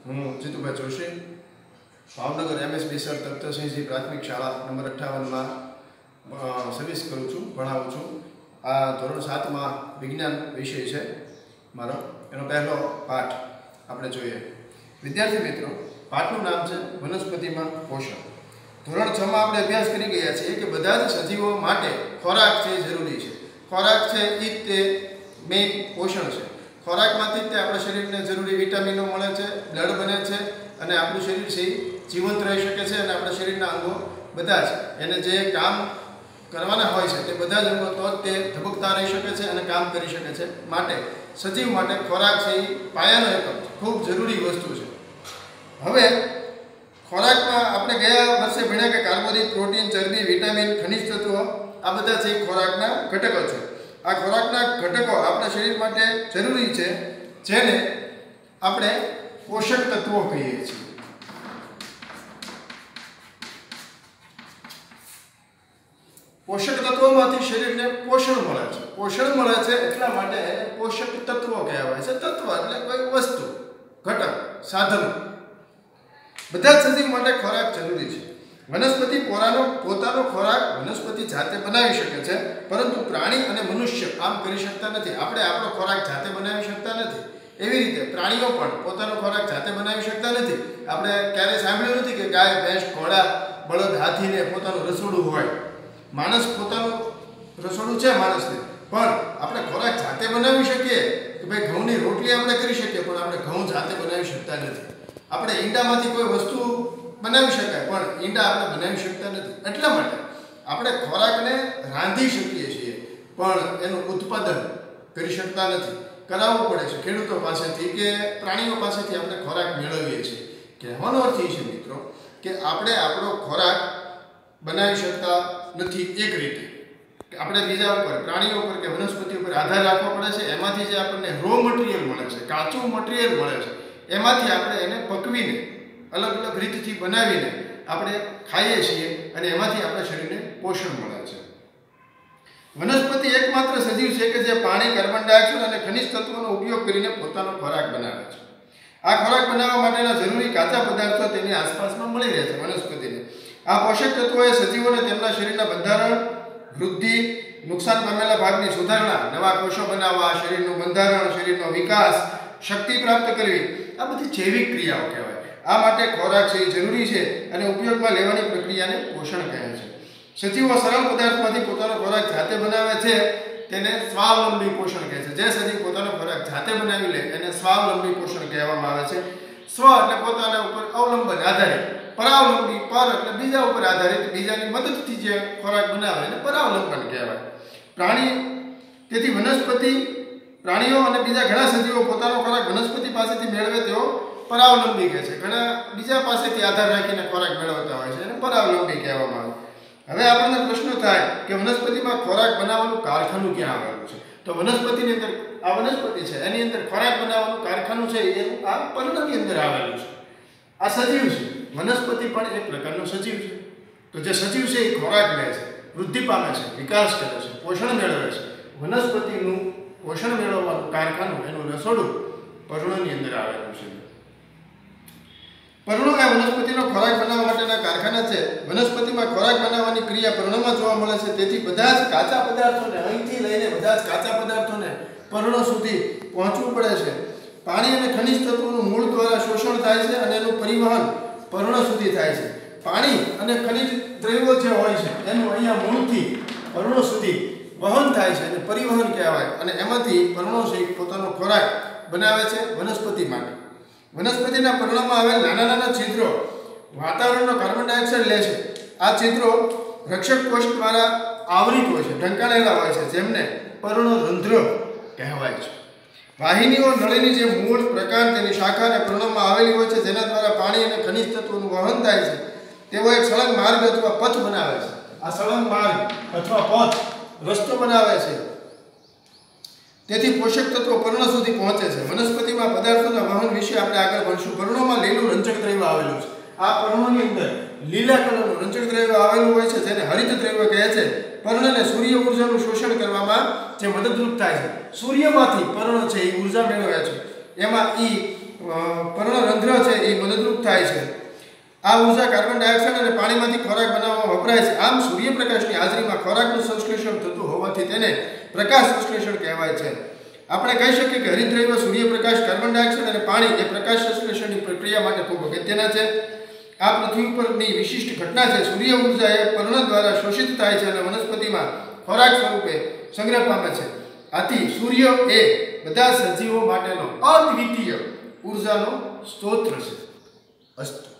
હું Jitubhai Joshi Bhavnagar MS sir Takhtsinhji પ્રાથમિક શાળા નંબર 58માં સર્વિસ કરું છું, ભણાવું છું. આ ધોરણ 7માં વિજ્ઞાન વિષય છે મારો. એનો પહેલો પાઠ આપણે જોઈએ. વિદ્યાર્થી મિત્રો, પાઠનું નામ છે વનસ્પતિમાં પોષણ. ધોરણ 6માં આપણે અભ્યાસ કરી ગયા છીએ કે બધા જ સજીવો માટે ખોરાક છે જરૂરી છે. ખોરાક છે એ તે મેઇન પોષણ છે. ખોરાકમાંથી જ તે આપણા શરીરને જરૂરી વિટામિનો મળે છે, બ્લડ બને છે અને આપણું શરીર છે જીવંત રહી શકે છે અને આપણા શરીરના અંગો બધા જ એને જે કામ કરવાના હોય છે તે બધા જ અંગો તો જ તે ધબકતા રહી શકે છે અને કામ કરી શકે છે. માટે સજીવ માટે ખોરાક છે એ પાયાનો એકમ ખૂબ જરૂરી વસ્તુ છે. હવે ખોરાકમાં આપણે ગયા વર્ષે ભણ્યા કે કાર્બોદિત, પ્રોટીન, ચરબી, વિટામિન, ખનિજ તત્વો આ બધા છે ખોરાકના ઘટકો છે. આ ખોરાકના ઘટકો આપણા શરીર માટે જરૂરી છે, જેને આપણે પોષક તત્વો કહીએ છીએ. પોષક તત્વોમાંથી શરીરને પોષણ મળે છે. પોષણ મળે છે એટલા માટે એને પોષક તત્વો કહેવાય છે. તત્વ એટલે કોઈ વસ્તુ, ઘટક, સાધન. બધા જ સજીવ માટે ખોરાક જરૂરી છે. વનસ્પતિ પોતાનો ખોરાક વનસ્પતિ જાતે બનાવી શકે છે, પરંતુ પ્રાણી અને મનુષ્ય આમ કરી શકતા નથી. આપણે આપણો ખોરાક જાતે બનાવી શકતા નથી. એવી રીતે પ્રાણીઓ પણ પોતાનો ખોરાક જાતે બનાવી શકતા નથી. આપણે ક્યારેય સાંભળ્યું નથી કે ગાય, ભેંસ, ઘોડા, બળદ, હાથીને પોતાનું રસોડું હોય. માણસ પોતાનું રસોડું છે માણસને, પણ આપણે ખોરાક જાતે બનાવી શકીએ કે ભાઈ ઘઉંની રોટલી આપણે કરી શકીએ, પણ આપણે ઘઉં જાતે બનાવી શકતા નથી. આપણે ઈંડામાંથી કોઈ વસ્તુ બનાવી શકાય, પણ ઈંડા આપણે બનાવી શકતા નથી. એટલા માટે આપણે ખોરાકને રાંધી શકીએ છીએ, પણ એનું ઉત્પાદન કરી શકતા નથી. કરાવવું પડે છે ખેડૂતો પાસેથી કે પ્રાણીઓ પાસેથી આપણે ખોરાક મેળવીએ છીએ. કહેવાનો અર્થ એ છે મિત્રો કે આપણે આપણો ખોરાક બનાવી શકતા નથી. એક રીતે આપણે બીજા ઉપર, પ્રાણીઓ ઉપર કે વનસ્પતિ ઉપર આધાર રાખવો પડે છે. એમાંથી જે આપણને રો મટીરિયલ મળે છે, કાચું મટીરિયલ મળે છે, એમાંથી આપણે એને પકવીને અલગ અલગ રીતથી બનાવીને આપણે ખાઈએ છીએ અને એમાંથી આપણા શરીરને પોષણ મળે છે. વનસ્પતિ એકમાત્ર સજીવ છે કે જે પાણી, કાર્બન ડાયોક્સાઇડ અને ખનિજ તત્વોનો ઉપયોગ કરીને પોતાનો ખોરાક બનાવે છે. આ ખોરાક બનાવવા માટેના જરૂરી કાચા પદાર્થો તેની આસપાસમાં મળી રહે છે વનસ્પતિને. આ પોષક તત્વોએ સજીવોને તેમના શરીરના બંધારણ, વૃદ્ધિ, નુકસાન પામેલા ભાગની સુધારણા, નવા કોષો બનાવવા, શરીરનું બંધારણ, શરીરનો વિકાસ, શક્તિ પ્રાપ્ત કરવી, આ બધી જૈવિક ક્રિયાઓ કહેવાય. આ માટે ખોરાક છે એ જરૂરી છે અને ઉપયોગમાં લેવાની પ્રક્રિયાને પોષણ કહે છે. સજીવો સરળ પદાર્થમાંથી પોતાનો ખોરાક જાતે બનાવે છે તેને સ્વાવલંબી પોષણ કહે છે. જે સજીવ પોતાનો ખોરાક જાતે બનાવી લે એને સ્વાવલંબી પોષણ કહેવામાં આવે છે. સ્વ એટલે પોતાના ઉપર અવલંબન, આધારિત. પરાવલંબી, પર એટલે બીજા ઉપર આધારિત, બીજાની મદદથી જે ખોરાક બનાવે એને પરાવલંબન કહેવાય. તેથી પ્રાણીઓ અને બીજા ઘણા સજીવો પોતાનો ખોરાક વનસ્પતિ પાસેથી મેળવે તેઓ પરાવલંબી કહે છે. ઘણા બીજા પાસેથી આધાર રાખીને ખોરાક મેળવતા હોય છે એને પરાવલંબી કહેવામાં આવે. હવે આપણને પ્રશ્ન થાય કે વનસ્પતિમાં ખોરાક બનાવવાનું કારખાનું ક્યાં આવેલું છે? તો વનસ્પતિની અંદર, આ વનસ્પતિ છે એની અંદર ખોરાક બનાવવાનું કારખાનું છે એ આ પર્ણની અંદર આવેલું છે. આ સજીવ છે. વનસ્પતિ પણ એક પ્રકારનો સજીવ છે. તો જે સજીવ છે એ ખોરાક લે છે, વૃદ્ધિ પામે છે, વિકાસ કરે છે, પોષણ મેળવે છે. વનસ્પતિનું પોષણ મેળવવાનું કારખાનું, એનું રસોડું પર્ણની અંદર આવેલું છે. પર્ણો એ વનસ્પતિનો ખોરાક બનાવવા માટેના કારખાના છે. વનસ્પતિમાં ખોરાક બનાવવાની ક્રિયા પર્ણોમાં જોવા મળે છે. તેથી બધા જ કાચા પદાર્થોને, અહીંથી લઈને બધા જ કાચા પદાર્થોને પર્ણો સુધી પહોંચવું પડે છે. પાણી અને ખનિજ તત્વોનું મૂળ દ્વારા શોષણ થાય છે અને એનું પરિવહન પર્ણો સુધી થાય છે. પાણી અને ખનિજ દ્રવ્યો જે હોય છે એનું અહીંયા મૂળથી પર્ણો સુધી વહન થાય છે અને પરિવહન કહેવાય. અને એમાંથી પર્ણો છે પોતાનો ખોરાક બનાવે છે વનસ્પતિ માટે. વનસ્પતિના પર્ણોમાં આવેલ નાના નાના છિદ્રો વાતાવરણનો કાર્બન ડાયોક્સાઇડ લે છે. આ છિદ્રો રક્ષક કોષ દ્વારા આવરિત હોય છે, ઢંકાણેલા હોય છે, જેમને પર્ણરંધ્ર કહેવાય છે. વાહિનીઓ નળીની જે મૂળ, પ્રકાંડ, તેની શાખા અને પર્ણોમાં આવેલી હોય છે, જેના દ્વારા પાણી અને ખનિજ તત્વોનું વહન થાય છે. તેઓ એક સળંગ માર્ગ અથવા પથ બનાવે છે. આ સળંગ માર્ગ અથવા પથ, રસ્તો બનાવે છે. તેથી પોષક તત્વો પર્ણ સુધી પહોંચે છે. વનસ્પતિમાં પદાર્થોના વહન વિશે આપણે આગળ ભણશું. પર્ણોમાં લીલું રંજક દ્રવ્ય આવેલું છે. આ પર્ણોની અંદર લીલા કલરનું રંજક દ્રવ્ય આવેલું હોય છે, જેને હરિત દ્રવ્ય કહે છે. પર્ણને સૂર્ય ઉર્જાનું શોષણ કરવામાં જે મદદરૂપ થાય છે. સૂર્યમાંથી પર્ણ છે એ ઉર્જા મેળવે છે. એમાં પર્ણરંધ્ર છે એ મદદરૂપ થાય છે. આ ઉર્જા કાર્બન ડાયોક્સાઇડ અને પાણીમાંથી ખોરાક બનાવવામાં વપરાય છે. આમ સૂર્યપ્રકાશની હાજરીમાં ખોરાકનું સંશ્લેષણ થતું હોવાથી તેને પ્રકાશ સંશ્લેષણ કહેવાય છે. આપણે કહી શકીએ કે હરિતદ્રવ્ય સૂર્યપ્રકાશ, કાર્બન ડાયોક્સાઇડ અને પાણી એ પ્રકાશ સંશ્લેષણની પ્રક્રિયા માટે ખૂબ અગત્યના છે. આ પૃથ્વી પરની વિશિષ્ટ ઘટના છે. સૂર્ય ઉર્જા એ પર્ણ દ્વારા શોષિત થાય છે અને વનસ્પતિમાં ખોરાક સ્વરૂપે સંગ્રહ પામે છે. આથી સૂર્ય એ બધા સજીવો માટેનો અદ્વિતીય ઉર્જાનો સ્ત્રોત છે. અસ્તુ.